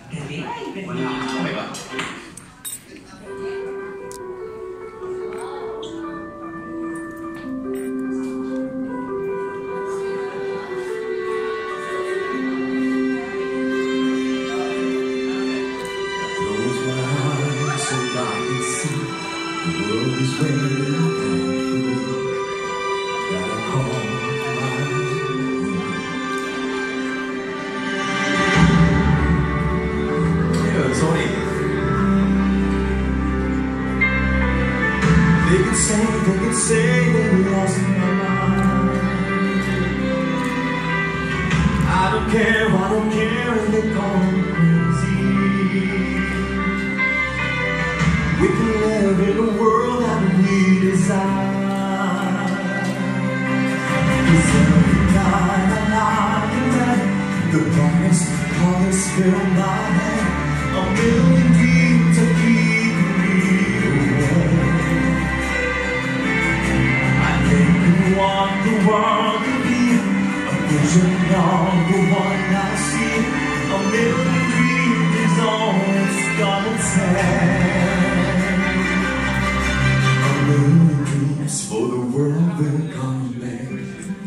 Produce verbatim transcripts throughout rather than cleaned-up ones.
Wala. Okay ba? Close my eyes so I can see the world is waiting for me. Gotta call my name. Yeah, Tony. They can say, they can say they lost my mind. I don't care, I don't care if they call me crazy. We can live in a world that we desire. Cause every night I lie in bed, the brightest colors fill my head. A million dreams are keeping me awake. I think of what the world could be, a vision of the one I see. A million dreams is all it's gonna take. A million dreams for the world we're gonna make.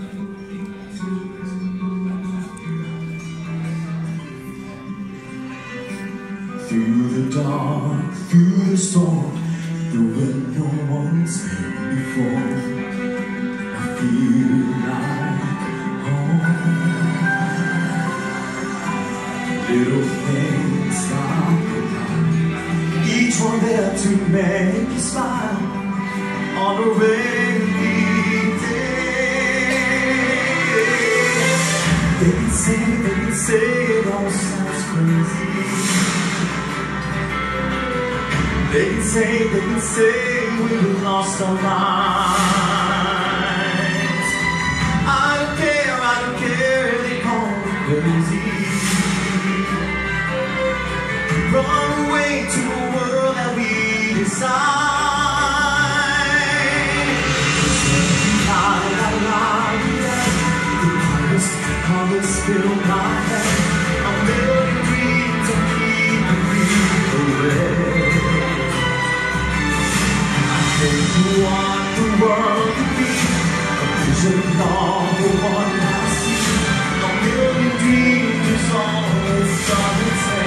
Through the dark, through the storm, through when no one's been before, I feel like home. Little things like a light, each one there to make you smile on a rainy day. They can say, they can say it all sounds crazy. They can say, they can say we've lost our minds. I don't care, I don't care if they call me crazy. Run away to a world that we decide. Every night I lie in bed, the brightest colors fill my head. A million dreams are keeping me awake. Think you want the world to be a vision of the one I see. A million dreams is all it's gonna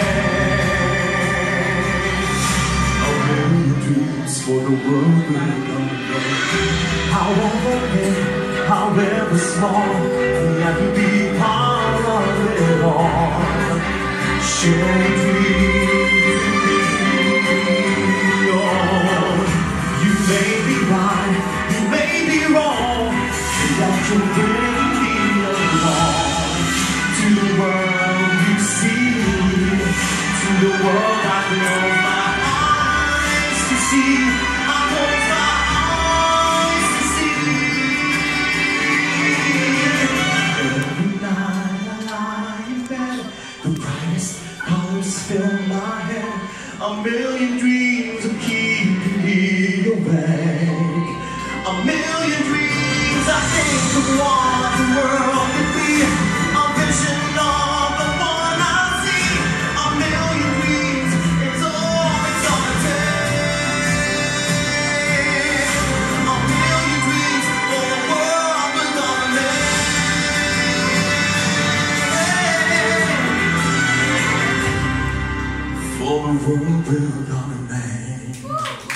take. A million dreams for the world we're gonna make. However big, however small, I can be part of it all. Share a dream. You may be right, you may be wrong, but that you bring me along to the world you see, to the world I close my eyes to see. I close my eyes to see. Every night I lie in bed, the brightest colors fill my head. A million dreams are keeping me awake. A million dreams I think of what the world could be. A vision of the one I see. A million dreams is all it's gonna take. A million dreams for the world we're gonna make. For the world we're gonna make.